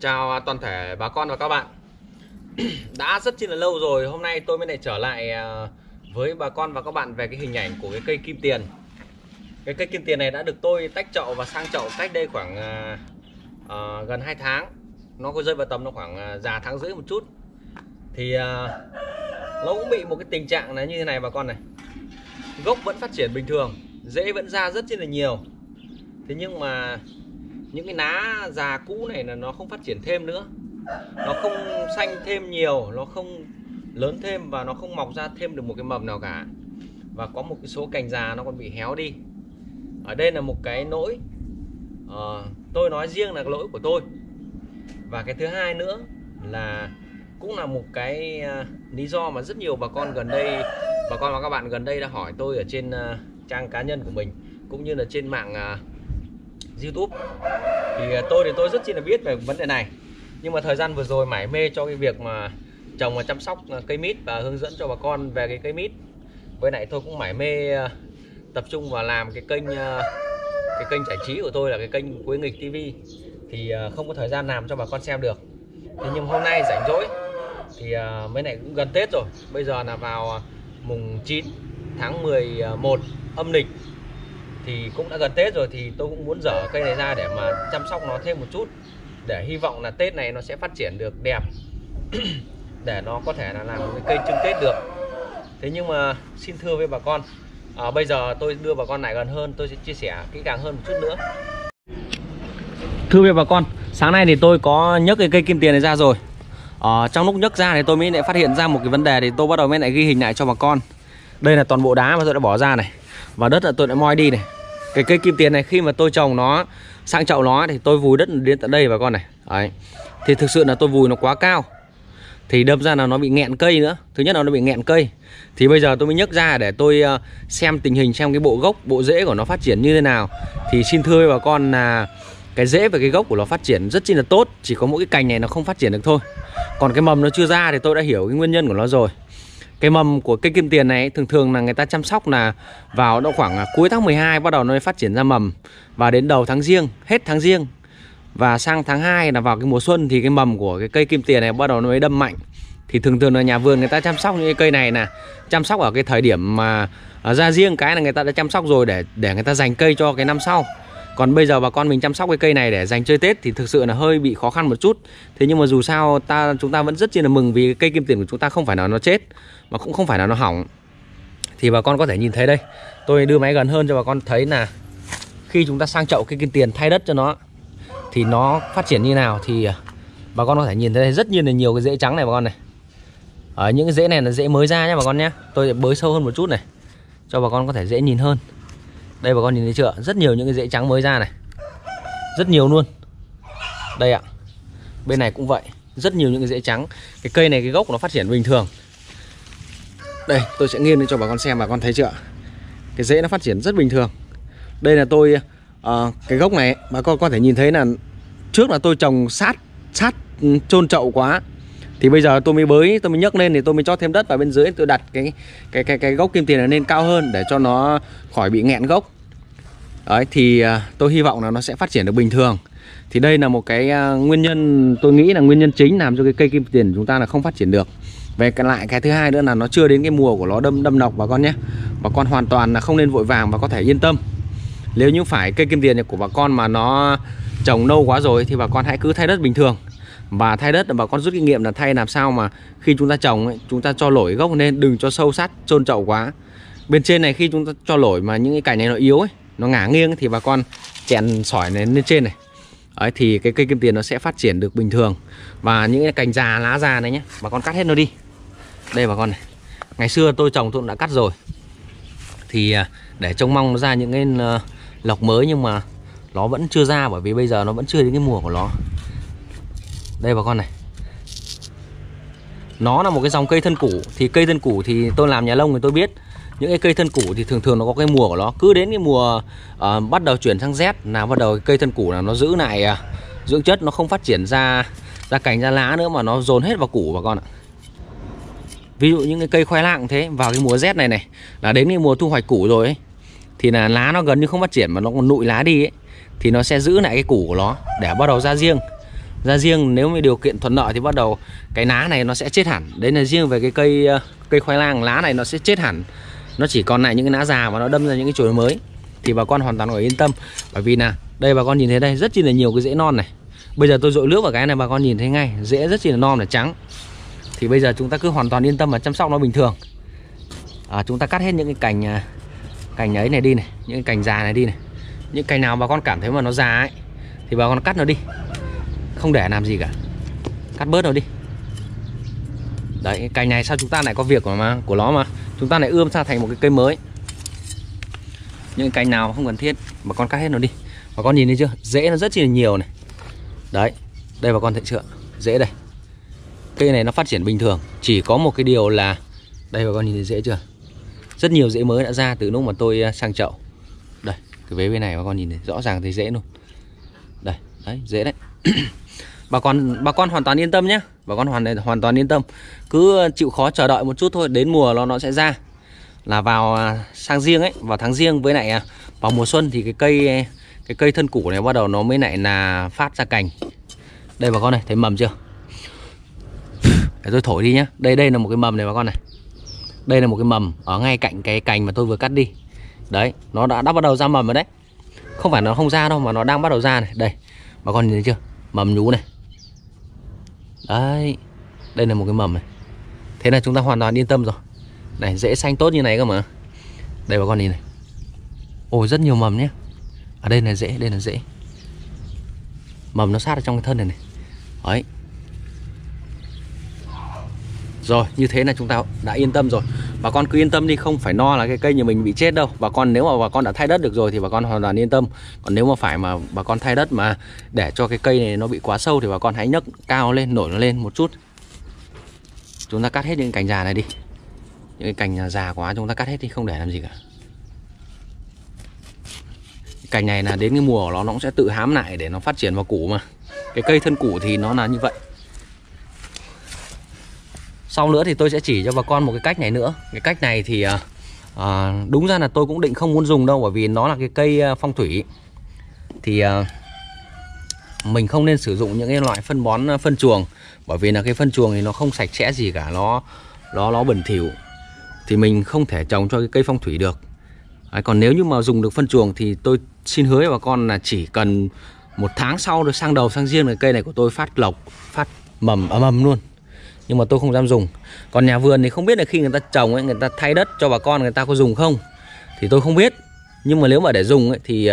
Chào toàn thể bà con và các bạn. Đã rất chi là lâu rồi, hôm nay tôi mới lại trở lại với bà con và các bạn về cái hình ảnh của cái cây kim tiền. Cái cây kim tiền này đã được tôi tách chậu và sang chậu cách đây khoảng gần 2 tháng. Nó có rơi vào tầm nó khoảng già tháng rưỡi một chút. Thì nó cũng bị một cái tình trạng là như thế này bà con này. Gốc vẫn phát triển bình thường, rễ vẫn ra rất chi là nhiều. Thế nhưng mà những cái lá già cũ này là nó không phát triển thêm nữa, nó không xanh thêm nhiều, nó không lớn thêm và nó không mọc ra thêm được một cái mầm nào cả. Và có một cái số cành già nó còn bị héo đi. Ở đây là một cái lỗi, tôi nói riêng là cái lỗi của tôi. Và cái thứ hai nữa là cũng là một cái lý do mà rất nhiều bà con gần đây, bà con và các bạn gần đây đã hỏi tôi ở trên trang cá nhân của mình cũng như là trên mạng YouTube. Thì tôi rất chi là biết về vấn đề này. Nhưng mà thời gian vừa rồi mải mê cho cái việc mà trồng và chăm sóc cây mít và hướng dẫn cho bà con về cái cây mít. Với lại tôi cũng mải mê tập trung vào làm cái kênh giải trí của tôi là cái kênh Quế Nghịch TV. Thì không có thời gian làm cho bà con xem được. Thế nhưng hôm nay rảnh rỗi thì mấy này cũng gần Tết rồi. Bây giờ là vào mùng 9 tháng 11 âm lịch, thì cũng đã gần Tết rồi, thì tôi cũng muốn dở cây này ra để mà chăm sóc nó thêm một chút, để hy vọng là Tết này nó sẽ phát triển được đẹp để nó có thể là làm một cái cây trưng Tết được. Thế nhưng mà xin thưa với bà con, bây giờ tôi đưa bà con lại gần hơn, tôi sẽ chia sẻ kỹ càng hơn một chút nữa. Thưa với bà con, sáng nay thì tôi có nhấc cái cây kim tiền này ra rồi. Trong lúc nhấc ra thì tôi mới lại phát hiện ra một cái vấn đề, thì tôi bắt đầu mới lại ghi hình lại cho bà con. Đây là toàn bộ đá mà tôi đã bỏ ra này, và đất là tôi đã moi đi này. Cái cây kim tiền này khi mà tôi trồng nó sang chậu nó thì tôi vùi đất đến tận đây bà con này. Đấy. Thì thực sự là tôi vùi nó quá cao, thì đâm ra là nó bị nghẹn cây nữa. Thứ nhất là nó bị nghẹn cây. Thì bây giờ tôi mới nhấc ra để tôi xem tình hình, xem cái bộ gốc, bộ rễ của nó phát triển như thế nào. Thì xin thưa với bà con là cái rễ và cái gốc của nó phát triển rất chi là tốt. Chỉ có mỗi cái cành này nó không phát triển được thôi. Còn cái mầm nó chưa ra thì tôi đã hiểu cái nguyên nhân của nó rồi. Cái mầm của cây kim tiền này thường thường là người ta chăm sóc là vào độ khoảng cuối tháng 12 bắt đầu nó phát triển ra mầm, và đến đầu tháng Giêng, hết tháng Giêng và sang tháng 2 là vào cái mùa xuân thì cái mầm của cái cây kim tiền này bắt đầu nó mới đâm mạnh. Thì thường thường là nhà vườn người ta chăm sóc những cái cây này là chăm sóc ở cái thời điểm mà ra riêng cái là người ta đã chăm sóc rồi để người ta dành cây cho cái năm sau. Còn bây giờ bà con mình chăm sóc cái cây này để dành chơi Tết thì thực sự là hơi bị khó khăn một chút. Thế nhưng mà dù sao chúng ta vẫn rất chi là mừng vì cây kim tiền của chúng ta không phải là nó chết, mà cũng không phải là nó hỏng. Thì bà con có thể nhìn thấy đây, tôi đưa máy gần hơn cho bà con thấy là khi chúng ta sang chậu cây kim tiền thay đất cho nó thì nó phát triển như nào. Thì bà con có thể nhìn thấy đây, rất nhiều cái rễ trắng này bà con này. Ở những cái rễ này là rễ mới ra nhé bà con nhé. Tôi sẽ bới sâu hơn một chút này cho bà con có thể dễ nhìn hơn. Đây bà con nhìn thấy chưa? Rất nhiều những cái rễ trắng mới ra này. Rất nhiều luôn. Đây ạ. Bên này cũng vậy. Rất nhiều những cái rễ trắng. Cái cây này cái gốc của nó phát triển bình thường. Đây tôi sẽ nghiêng lên cho bà con xem, bà con thấy chưa? Cái rễ nó phát triển rất bình thường. Đây là tôi cái gốc này bà con có thể nhìn thấy là trước là tôi trồng sát chôn chậu quá. Thì bây giờ tôi mới bới, tôi mới nhấc lên thì tôi mới cho thêm đất vào bên dưới, tôi đặt cái gốc kim tiền này lên cao hơn để cho nó khỏi bị nghẹn gốc. Đấy thì tôi hy vọng là nó sẽ phát triển được bình thường. Thì đây là một cái nguyên nhân, tôi nghĩ là nguyên nhân chính làm cho cái cây kim tiền của chúng ta là không phát triển được. Về lại cái thứ hai nữa là nó chưa đến cái mùa của nó đâm nọc bà con nhé. Bà con hoàn toàn là không nên vội vàng và có thể yên tâm. Nếu như phải cây kim tiền của bà con mà nó trồng lâu quá rồi thì bà con hãy cứ thay đất bình thường. Và thay đất là bà con rút kinh nghiệm là thay làm sao mà khi chúng ta trồng ấy, chúng ta cho lỗi gốc lên, đừng cho sâu sát chôn chậu quá. Bên trên này khi chúng ta cho lỗi mà những cái cành này nó yếu ấy, nó ngả nghiêng thì bà con chèn sỏi này lên trên này. Đấy, thì cái cây kim tiền nó sẽ phát triển được bình thường. Và những cái cành già, lá già này nhé, bà con cắt hết nó đi. Đây bà con này, ngày xưa tôi trồng tôi cũng đã cắt rồi. Thì để trông mong nó ra những cái lộc mới, nhưng mà nó vẫn chưa ra, bởi vì bây giờ nó vẫn chưa đến cái mùa của nó. Đây bà con này, nó là một cái dòng cây thân củ. Thì cây thân củ thì tôi làm nhà nông thì tôi biết, những cái cây thân củ thì thường thường nó có cái mùa của nó. Cứ đến cái mùa bắt đầu chuyển sang rét là bắt đầu cây thân củ là nó giữ lại dưỡng chất, nó không phát triển ra cành ra lá nữa mà nó dồn hết vào củ bà con ạ. Ví dụ những cái cây khoai lang thế, vào cái mùa rét này là đến cái mùa thu hoạch củ rồi ấy, thì là lá nó gần như không phát triển mà nó còn nụi lá đi ấy, thì nó sẽ giữ lại cái củ của nó để bắt đầu ra riêng. ra riêng. Nếu mà điều kiện thuận lợi thì bắt đầu cái lá này nó sẽ chết hẳn. Đấy là riêng về cái cây khoai lang, lá này nó sẽ chết hẳn, nó chỉ còn lại những cái lá già và nó đâm ra những cái chồi mới. Thì bà con hoàn toàn có yên tâm, bởi vì là đây bà con nhìn thấy đây rất chi là nhiều cái rễ non này. Bây giờ tôi dội nước vào cái này bà con nhìn thấy ngay rễ rất chi là non là trắng. Thì bây giờ chúng ta cứ hoàn toàn yên tâm và chăm sóc nó bình thường. Chúng ta cắt hết những cái cành ấy này đi này, những cái cành già này đi này. Những cành nào bà con cảm thấy mà nó già ấy thì bà con cắt nó đi, không để làm gì cả, cắt bớt nó đi. Đấy, cái cành này sao chúng ta lại có việc của nó mà chúng ta lại ươm ra thành một cái cây mới. Những cành nào không cần thiết bà con cắt hết nó đi. Bà con nhìn thấy chưa, rễ nó rất là nhiều này. Đấy, đây bà con thấy chưa, rễ đây. Cây này nó phát triển bình thường, chỉ có một cái điều là đây bà con nhìn thấy rễ chưa, rất nhiều rễ mới đã ra từ lúc mà tôi sang chậu. Đây, cái vế bên này bà con nhìn thấy rõ ràng thấy rễ luôn. Đây, đấy, rễ đấy. Bà con hoàn toàn yên tâm nhé. Bà con hoàn toàn yên tâm. Cứ chịu khó chờ đợi một chút thôi, đến mùa nó sẽ ra. Là vào sang giêng ấy, vào tháng giêng với lại vào mùa xuân thì cái cây thân củ này bắt đầu nó mới lại là phát ra cành. Đây bà con này, thấy mầm chưa? Để tôi thổi đi nhá. Đây là một cái mầm này bà con này. Đây là một cái mầm ở ngay cạnh cái cành mà tôi vừa cắt đi. Đấy, nó đã bắt đầu ra mầm rồi đấy. Không phải nó không ra đâu mà nó đang bắt đầu ra này. Đây, bà con nhìn thấy chưa? Mầm nhú này. Đấy, đây là một cái mầm này. Thế là chúng ta hoàn toàn yên tâm rồi. Này, rễ xanh tốt như này cơ mà. Đây bà con nhìn này. Ôi, rất nhiều mầm nhé. Ở đây là rễ, đây là rễ. Mầm nó sát ở trong cái thân này này. Đấy. Rồi, như thế là chúng ta đã yên tâm rồi. Bà con cứ yên tâm đi, không phải lo là cái cây nhà mình bị chết đâu. Bà con nếu mà bà con đã thay đất được rồi thì bà con hoàn toàn yên tâm. Còn nếu mà phải mà bà con thay đất mà để cho cái cây này nó bị quá sâu thì bà con hãy nhấc cao lên, nổi nó lên một chút. Chúng ta cắt hết những cành già này đi. Những cái cành già quá chúng ta cắt hết đi, không để làm gì cả. Cành này là đến cái mùa của nó cũng sẽ tự hám lại để nó phát triển vào củ mà. Cái cây thân củ thì nó là như vậy. Sau nữa thì tôi sẽ chỉ cho bà con một cái cách này nữa. Cái cách này thì đúng ra là tôi cũng định không muốn dùng đâu, bởi vì nó là cái cây phong thủy. Thì mình không nên sử dụng những cái loại phân bón phân chuồng, bởi vì là cái phân chuồng thì nó không sạch sẽ gì cả, nó bẩn thỉu. Thì mình không thể trồng cho cái cây phong thủy được. Đấy, còn nếu như mà dùng được phân chuồng thì tôi xin hứa với bà con là chỉ cần 1 tháng sau được sang đầu sang riêng là cây này của tôi phát lộc, phát mầm luôn. Nhưng mà tôi không dám dùng. Còn nhà vườn thì không biết là khi người ta trồng ấy, người ta thay đất cho bà con người ta có dùng không thì tôi không biết. Nhưng mà nếu mà để dùng ấy thì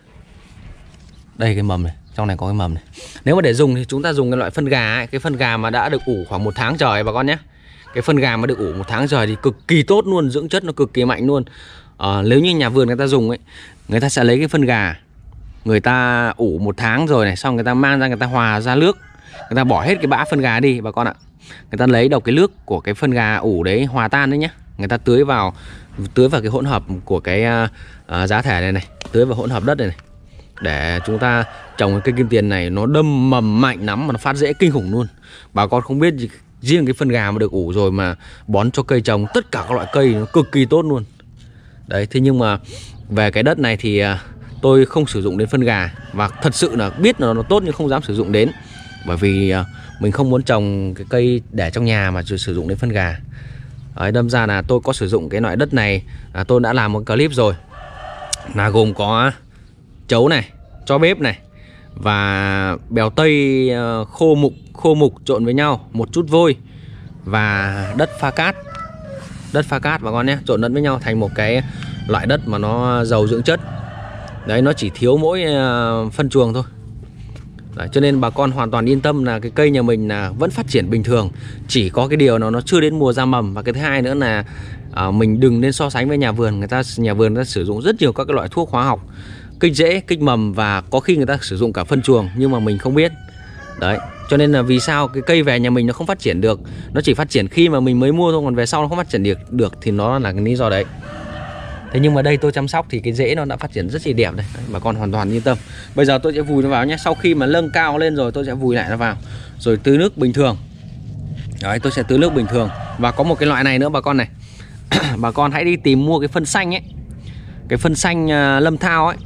đây cái mầm này, trong này có cái mầm này. Nếu mà để dùng thì chúng ta dùng cái loại phân gà ấy, cái phân gà mà đã được ủ khoảng 1 tháng trời bà con nhé. Cái phân gà mà được ủ 1 tháng trời thì cực kỳ tốt luôn, dưỡng chất nó cực kỳ mạnh luôn. Nếu như nhà vườn người ta dùng ấy, người ta sẽ lấy cái phân gà, người ta ủ 1 tháng rồi này, xong người ta mang ra người ta hòa ra nước, người ta bỏ hết cái bã phân gà đi bà con ạ. Người ta lấy đầu cái nước của cái phân gà ủ đấy hòa tan đấy nhé. Người ta tưới vào cái hỗn hợp của cái giá thể này này, tưới vào hỗn hợp đất này, để chúng ta trồng cái cây kim tiền này nó đâm mầm mạnh lắm mà nó phát rễ kinh khủng luôn. Bà con không biết gì, riêng cái phân gà mà được ủ rồi mà bón cho cây trồng tất cả các loại cây nó cực kỳ tốt luôn. Đấy, thế nhưng mà về cái đất này thì tôi không sử dụng đến phân gà. Và thật sự là biết là nó tốt nhưng không dám sử dụng đến, bởi vì mình không muốn trồng cái cây để trong nhà mà sử dụng đến phân gà. Đấy, đâm ra là tôi có sử dụng cái loại đất này. Tôi đã làm một clip rồi, là gồm có chấu này, tro bếp này và bèo tây khô mục trộn với nhau, một chút vôi và đất pha cát. Đất pha cát bà con nhé, trộn lẫn với nhau thành một cái loại đất mà nó giàu dưỡng chất. Đấy, nó chỉ thiếu mỗi phân chuồng thôi. Đấy, cho nên bà con hoàn toàn yên tâm là cái cây nhà mình là vẫn phát triển bình thường. Chỉ có cái điều nó chưa đến mùa ra mầm. Và cái thứ hai nữa là mình đừng nên so sánh với nhà vườn. Nhà vườn người ta sử dụng rất nhiều các cái loại thuốc hóa học kích rễ, kích mầm, và có khi người ta sử dụng cả phân chuồng nhưng mà mình không biết. Đấy, cho nên là vì sao cái cây về nhà mình nó không phát triển được. Nó chỉ phát triển khi mà mình mới mua thôi, còn về sau nó không phát triển được thì nó là cái lý do đấy. Thế nhưng mà đây tôi chăm sóc thì cái rễ nó đã phát triển rất là đẹp đây. Đấy, bà con hoàn toàn yên tâm. Bây giờ tôi sẽ vùi nó vào nhé. Sau khi mà nâng cao lên rồi tôi sẽ vùi lại nó vào, rồi tưới nước bình thường. Đấy, tôi sẽ tưới nước bình thường. Và có một cái loại này nữa bà con này. Bà con hãy đi tìm mua cái phân xanh ấy. Cái phân xanh Lâm Thao ấy.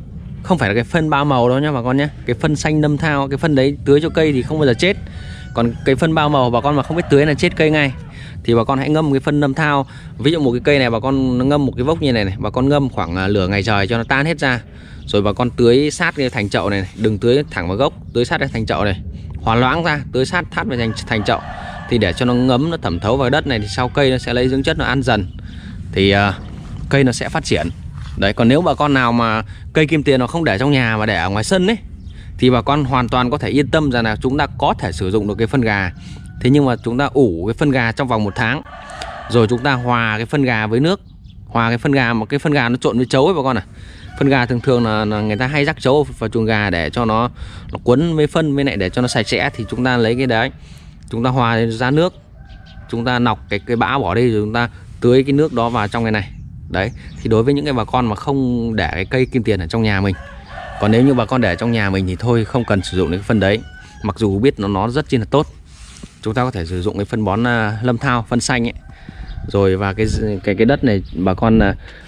không phải là cái phân bao màu đâu nhá bà con nhé. Cái phân xanh đâm thao, cái phân đấy tưới cho cây thì không bao giờ chết. Còn cái phân bao màu bà con mà không biết tưới là chết cây ngay. Thì bà con hãy ngâm cái phân đâm thao. Ví dụ một cái cây này bà con ngâm một cái vốc như này này, bà con ngâm khoảng lửa ngày trời cho nó tan hết ra. Rồi bà con tưới sát cái thành chậu này, đừng tưới thẳng vào gốc, tưới sát cái thành chậu này, hòa loãng ra, tưới sát thắt vào thành chậu. Thì để cho nó ngấm, nó thẩm thấu vào đất này thì sau cây nó sẽ lấy dưỡng chất, nó ăn dần. Thì cây nó sẽ phát triển. Đấy, còn nếu bà con nào mà cây kim tiền nó không để trong nhà mà để ở ngoài sân ấy, thì bà con hoàn toàn có thể yên tâm rằng là chúng ta có thể sử dụng được cái phân gà. Thế nhưng mà chúng ta ủ cái phân gà trong vòng 1 tháng. Rồi chúng ta hòa cái phân gà với nước. Hòa cái phân gà, mà cái phân gà nó trộn với chấu ấy bà con à. Phân gà thường thường là người ta hay rắc chấu vào chuồng gà để cho nó quấn với phân, với lại để cho nó sạch sẽ. Thì chúng ta lấy cái đấy, chúng ta hòa ra nước, chúng ta nọc cái bã bỏ đi, rồi chúng ta tưới cái nước đó vào trong cái này. Đấy, thì đối với những cái bà con mà không để cái cây kim tiền ở trong nhà mình. Còn nếu như bà con để trong nhà mình thì thôi, không cần sử dụng cái phân đấy. Mặc dù biết nó rất chi là tốt. Chúng ta có thể sử dụng cái phân bón lâm thao, phân xanh ấy. Rồi và cái đất này bà con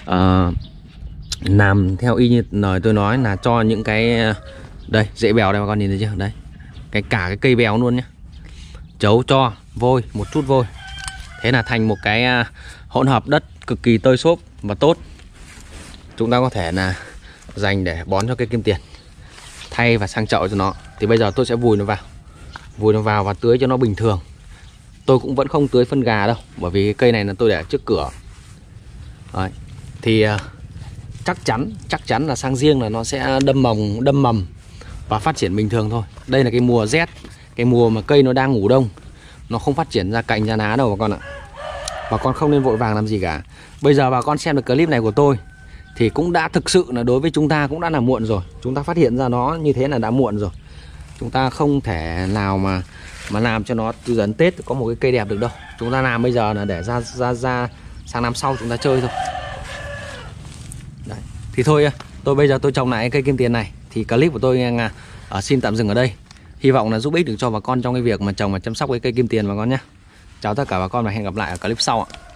làm theo y như lời tôi nói, là cho những cái đây rễ bèo đây bà con nhìn thấy chưa? Đấy, cả cái cây bèo luôn nhé. Chấu cho vôi, một chút vôi. Thế là thành một cái hỗn hợp đất cực kỳ tơi xốp và tốt. Chúng ta có thể là dành để bón cho cây kim tiền, thay và sang chậu cho nó. Thì bây giờ tôi sẽ vùi nó vào và tưới cho nó bình thường. Tôi cũng vẫn không tưới phân gà đâu, bởi vì cái cây này là tôi để trước cửa. Đấy. Thì chắc chắn là sang riêng là nó sẽ đâm mầm và phát triển bình thường thôi. Đây là cái mùa rét, cái mùa mà cây nó đang ngủ đông, nó không phát triển ra cành ra lá đâu bà con ạ. Bà con không nên vội vàng làm gì cả. Bây giờ bà con xem được clip này của tôi thì cũng đã thực sự là đối với chúng ta cũng đã là muộn rồi. Chúng ta phát hiện ra nó như thế là đã muộn rồi. Chúng ta không thể nào mà làm cho nó từ dần Tết có một cái cây đẹp được đâu. Chúng ta làm bây giờ là để ra sang năm sau chúng ta chơi thôi. Đấy. Thì thôi, bây giờ tôi trồng lại cây kim tiền này. Thì clip của tôi xin tạm dừng ở đây. Hy vọng là giúp ích được cho bà con trong cái việc mà trồng và chăm sóc cái cây kim tiền bà con nhé. Chào tất cả bà con và hẹn gặp lại ở clip sau ạ.